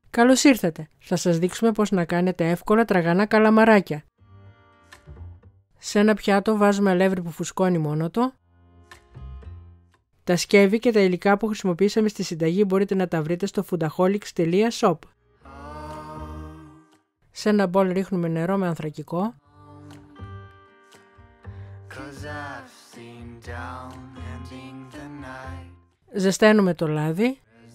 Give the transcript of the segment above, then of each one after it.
Καλώς ήρθατε! Θα σας δείξουμε πώς να κάνετε εύκολα τραγανά καλαμαράκια. Σε ένα πιάτο βάζουμε αλεύρι που φουσκώνει μόνο του. Τα σκεύη και τα υλικά που χρησιμοποιήσαμε στη συνταγή μπορείτε να τα βρείτε στο foodaholics.shop. Σε ένα μπολ ρίχνουμε νερό με ανθρακικό. Ζεσταίνουμε το λάδι.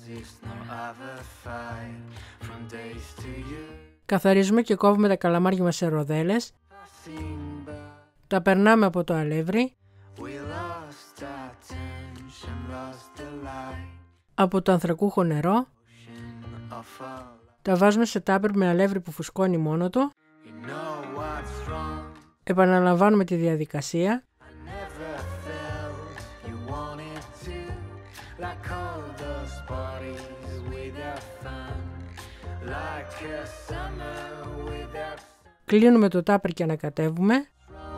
Καθαρίζουμε και κόβουμε τα καλαμάρια μας σε ροδέλες. Τα περνάμε από το αλεύρι. Από το ανθρακούχο νερό. Τα βάζουμε σε τάπερ με αλεύρι που φουσκώνει μόνο του. Επαναλαμβάνουμε τη διαδικασία. Κλείνουμε το τάπερ και ανακατεύουμε.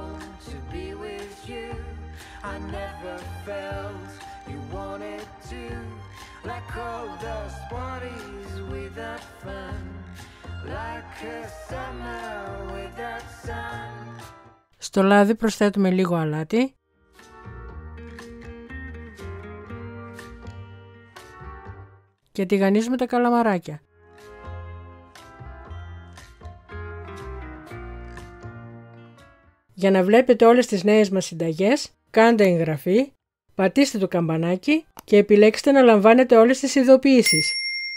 Στο λάδι προσθέτουμε λίγο αλάτι. Και τηγανίζουμε τα καλαμαράκια. Για να βλέπετε όλες τις νέες μας συνταγές, κάντε εγγραφή, πατήστε το καμπανάκι και επιλέξτε να λαμβάνετε όλες τις ειδοποιήσεις.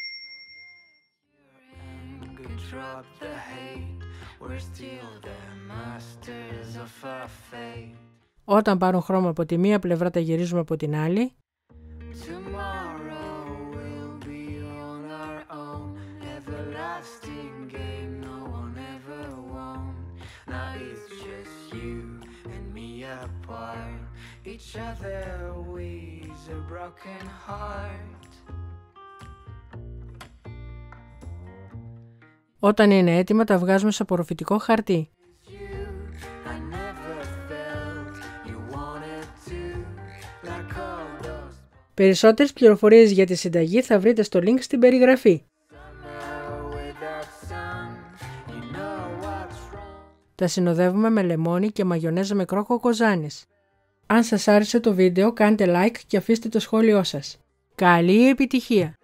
Όταν πάρουν χρώμα από τη μία πλευρά τα γυρίζουμε από την άλλη. Όταν είναι έτοιμα τα βγάζουμε σε απορροφητικό χαρτί. Περισσότερες πληροφορίες για τη συνταγή θα βρείτε στο link στην περιγραφή. Τα συνοδεύουμε με λεμόνι και μαγιονέζα με κρόκο κοζάνης. Αν σας άρεσε το βίντεο κάντε like και αφήστε το σχόλιο σας. Καλή επιτυχία!